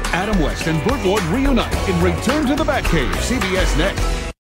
Adam West and Burt Ward reunite in Return to the Batcave, CBS next.